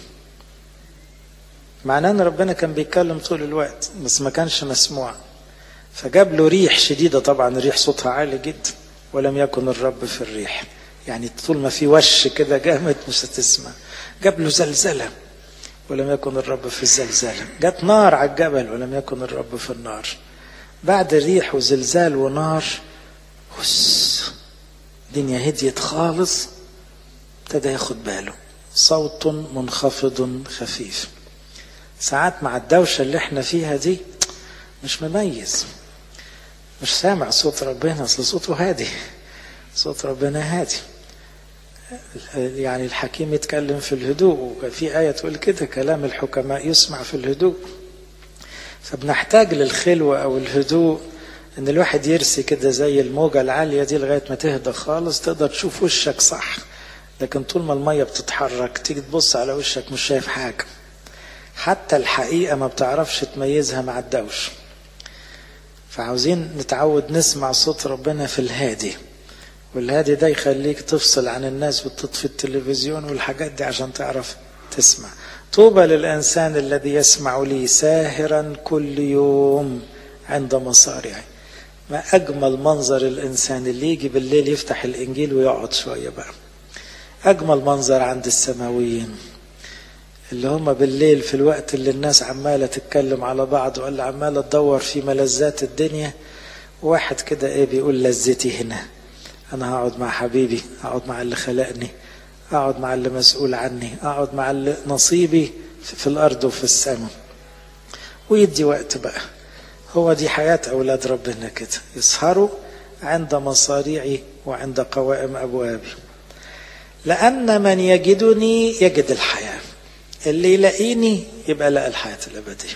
معناه ان ربنا كان بيتكلم طول الوقت بس ما كانش مسموع. فجاب له ريح شديدة، طبعا الريح صوتها عالي جدا، ولم يكن الرب في الريح. يعني طول ما في وش كده جامد مش هتسمع. جاب له زلزلة ولم يكن الرب في الزلزلة. جات نار على الجبل ولم يكن الرب في النار. بعد الريح وزلزال ونار هس الدنيا هديت خالص، ابتدى ياخد باله. صوت منخفض خفيف. ساعات مع الدوشة اللي احنا فيها دي مش مميز، مش سامع صوت ربنا، اصل صوته هادي، صوت ربنا هادي. يعني الحكيم يتكلم في الهدوء، وفي آية تقول كده كلام الحكماء يسمع في الهدوء. فبنحتاج للخلوة أو الهدوء، ان الواحد يرسي كده زي الموجة العالية دي لغاية ما تهدى خالص، تقدر تشوف وشك صح. لكن طول ما المية بتتحرك تيجي تبص على وشك مش شايف حاجة. حتى الحقيقة ما بتعرفش تميزها مع الدوش. فعاوزين نتعود نسمع صوت ربنا في الهادي، والهادي ده يخليك تفصل عن الناس وتطفي التلفزيون والحاجات دي عشان تعرف تسمع. طوبى للإنسان الذي يسمع لي ساهرا كل يوم عند مصارعي. ما أجمل منظر الإنسان اللي يجي بالليل يفتح الإنجيل ويقعد شوية بقى. أجمل منظر عند السماويين اللي هم بالليل في الوقت اللي الناس عمالة تتكلم على بعض ولا عمالة تدور في ملذات الدنيا، واحد كده ايه بيقول لذتي هنا، أنا هقعد مع حبيبي، هقعد مع اللي خلقني، أقعد مع اللي مسؤول عني، أقعد مع اللي نصيبي في الأرض وفي السماء، ويدي وقت بقى. هو دي حياة أولاد ربنا كده، يسهروا عند مصاريعي وعند قوائم أبوابي. لأن من يجدني يجد الحياة، اللي يلاقيني يبقى لقى الحياة الأبدية.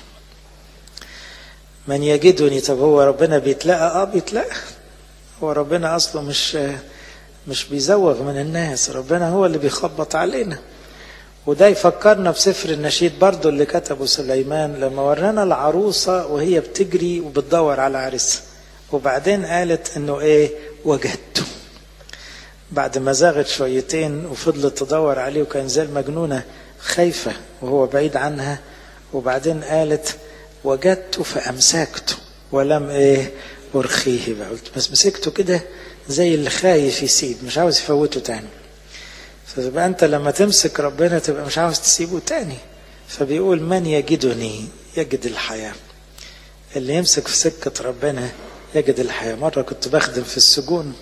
من يجدني، طب هو ربنا بيتلقى؟ اه بيتلقى. هو ربنا أصله مش مش بيزوغ من الناس، ربنا هو اللي بيخبط علينا. وده يفكرنا بسفر النشيد برضو اللي كتبه سليمان لما ورانا العروسة وهي بتجري وبتدور على عريسها، وبعدين قالت انه ايه وجدته. بعد ما زاغت شويتين وفضلت تدور عليه وكان زي المجنونة خايفة وهو بعيد عنها، وبعدين قالت وجدته فأمسكته ولم ايه أرخيه بقى. قلت بس مسكته كده زي اللي خايف يسيب، مش عاوز يفوته تاني. فبقى انت لما تمسك ربنا تبقى مش عاوز تسيبه تاني. فبيقول من يجدني يجد الحياة. اللي يمسك في سكة ربنا يجد الحياة. مرة كنت بخدم في السجون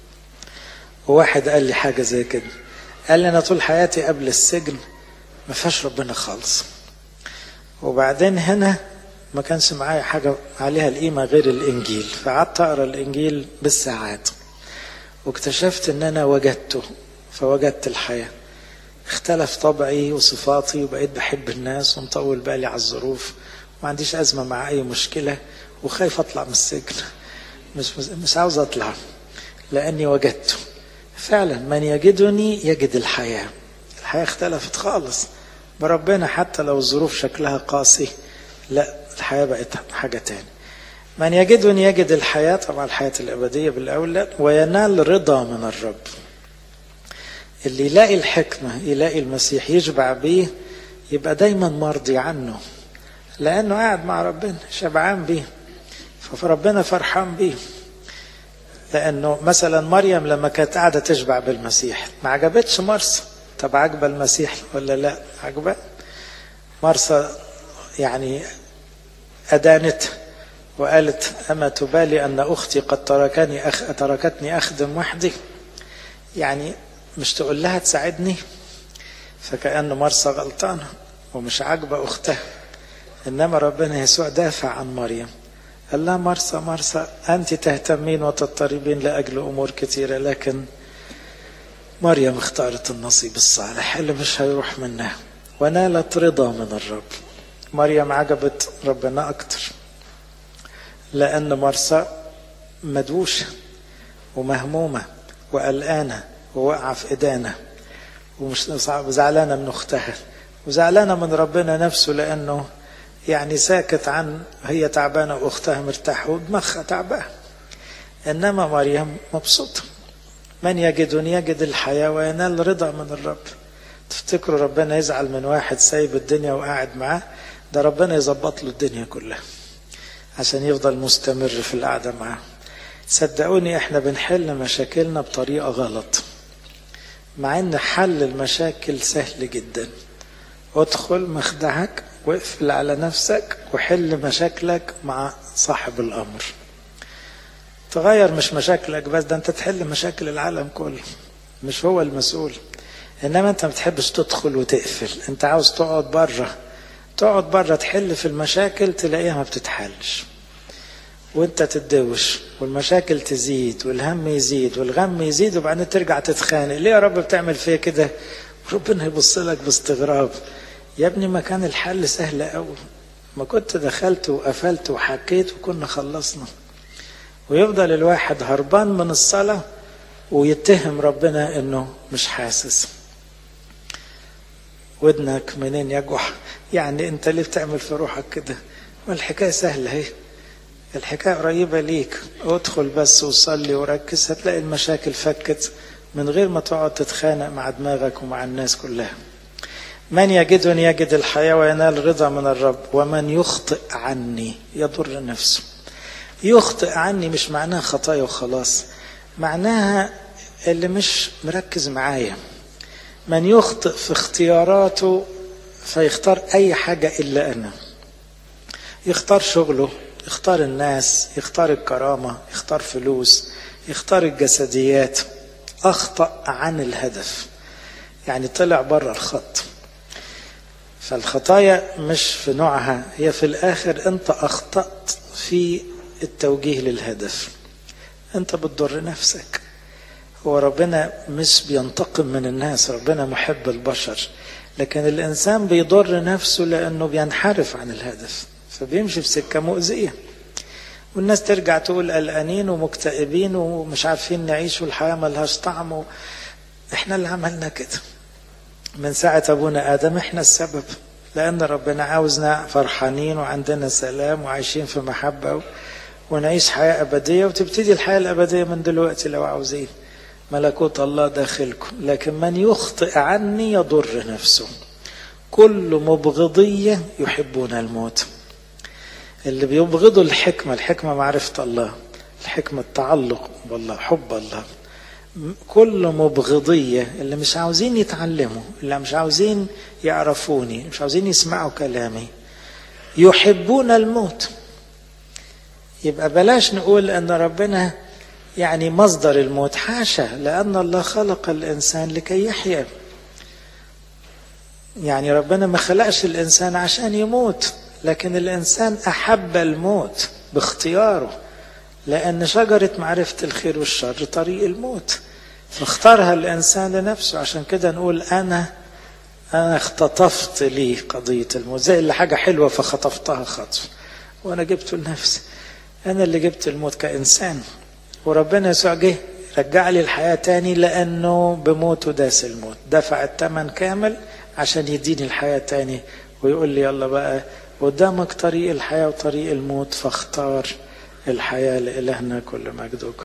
وواحد قال لي حاجة زي كده، قال لي أنا طول حياتي قبل السجن ما فيهاش ربنا خالص، وبعدين هنا ما كانش معايا حاجة عليها القيمة غير الإنجيل، فقعدت أقرأ الإنجيل بالساعات واكتشفت أن أنا وجدته، فوجدت الحياة. اختلف طبعي وصفاتي وبقيت بحب الناس ومطول بالي على الظروف، ما عنديش أزمة مع أي مشكلة، وخايف أطلع من السجن، مش مش عاوز أطلع لأني وجدته. فعلا من يجدني يجد الحياة. الحياة اختلفت خالص بربنا، حتى لو الظروف شكلها قاسي، لا الحياة بقت حاجة تاني. من يجدني يجد الحياة، طبعا الحياة الأبدية بالأولى، وينال رضا من الرب. اللي يلاقي الحكمة يلاقي المسيح يشبع بيه يبقى دايما مرضي عنه، لأنه قاعد مع ربنا شبعان بيه، فربنا فرحان بيه. لأنه مثلا مريم لما كانت قاعدة تشبع بالمسيح ما عجبتش مرسى، طب عجب المسيح ولا لا؟ عجبه. مرسى يعني أدانت وقالت أما تبالي أن أختي قد تركني أخ... تركتني أخدم وحدي، يعني مش تقول لها تساعدني؟ فكأن مرسى غلطانة ومش عاجبة أختها. إنما ربنا يسوع دافع عن مريم، قال لها مرسى مرسى أنت تهتمين وتضطربين لأجل أمور كثيرة، لكن مريم اختارت النصيب الصالح اللي مش هيروح منها، ونالت رضا من الرب. مريم عجبت ربنا أكتر لأن مرسى مدوشة ومهمومة وقلقانة ووقع في إيدانا ومش زعلانة من أختها وزعلانة من ربنا نفسه، لأنه يعني ساكت عن هي تعبانة وأختها مرتاحة ودماغها تعبانة. إنما مريم مبسوطة. من يجدني يجد الحياة وينال رضا من الرب. تفتكروا ربنا يزعل من واحد سايب الدنيا وقاعد معاه؟ ده ربنا يظبط له الدنيا كلها عشان يفضل مستمر في القعدة معاه. صدقوني احنا بنحل مشاكلنا بطريقة غلط، مع ان حل المشاكل سهل جدا. ادخل مخدعك واقفل على نفسك وحل مشاكلك مع صاحب الامر. تغير مش مشاكلك بس، ده انت تحل مشاكل العالم كله، مش هو المسؤول. انما انت ما بتحبش تدخل وتقفل، انت عاوز تقعد بره، تقعد بره تحل في المشاكل تلاقيها ما بتتحلش، وانت تتدوش والمشاكل تزيد والهم يزيد والغم يزيد، وبعدين ترجع تتخانق. ليه يا رب بتعمل فيا كده؟ ربنا يبص لك باستغراب. يا ابني ما كان الحل سهل قوي، ما كنت دخلت وقفلت وحكيت وكنا خلصنا. ويفضل الواحد هربان من الصلاة ويتهم ربنا انه مش حاسس. ودنك منين يجح؟ يعني انت ليه بتعمل في روحك كده؟ ما الحكاية سهلة اهي، الحكاية قريبة ليك، ادخل بس وصلي وركز هتلاقي المشاكل فكت من غير ما تقعد تتخانق مع دماغك ومع الناس كلها. من يجدني يجد الحياة وينال رضا من الرب، ومن يخطئ عني يضر نفسه. يخطئ عني مش معناها خطايا وخلاص، معناها اللي مش مركز معايا. من يخطئ في اختياراته فيختار أي حاجة إلا أنا، يختار شغله، يختار الناس، يختار الكرامة، يختار فلوس، يختار الجسديات، أخطأ عن الهدف، يعني طلع بره الخط. فالخطايا مش في نوعها، هي في الآخر أنت أخطأت في التوجيه للهدف، أنت بتضر نفسك. هو ربنا مش بينتقم من الناس، ربنا محب البشر، لكن الإنسان بيضر نفسه لأنه بينحرف عن الهدف، فبيمشي في سكة مؤذية، والناس ترجع تقول قلقانين ومكتئبين ومش عارفين نعيش والحياة ملهاش طعم. احنا اللي عملنا كده من ساعة أبونا آدم، احنا السبب، لأن ربنا عاوزنا فرحانين وعندنا سلام وعايشين في محبة ونعيش حياة أبدية، وتبتدي الحياة الأبدية من دلوقتي لو عاوزين، ملكوت الله داخلكم. لكن من يخطئ عني يضر نفسه، كل مبغضية يحبون الموت. اللي بيبغضوا الحكمة، الحكمة معرفة الله، الحكمة التعلق بالله، حب الله. كل مبغضية اللي مش عاوزين يتعلموا، اللي مش عاوزين يعرفوني، مش عاوزين يسمعوا كلامي، يحبون الموت. يبقى بلاش نقول أن ربنا يعني مصدر الموت، حاشا، لأن الله خلق الإنسان لكي يحيا. يعني ربنا ما خلقش الإنسان عشان يموت، لكن الإنسان أحب الموت باختياره، لأن شجرة معرفة الخير والشر طريق الموت، فاختارها الإنسان لنفسه. عشان كده نقول أنا أنا اختطفت لي قضية الموت، زي اللي حاجة حلوة فخطفتها خطف، وأنا جبته لنفسي، أنا اللي جبت الموت كإنسان. وربنا يسوع جه رجع لي الحياة تاني، لأنه بموته داس الموت، دفع الثمن كامل عشان يديني الحياة تاني، ويقول لي يلا بقى قدامك طريق الحياة وطريق الموت، فاختار الحياة. لإلهنا كل مجد.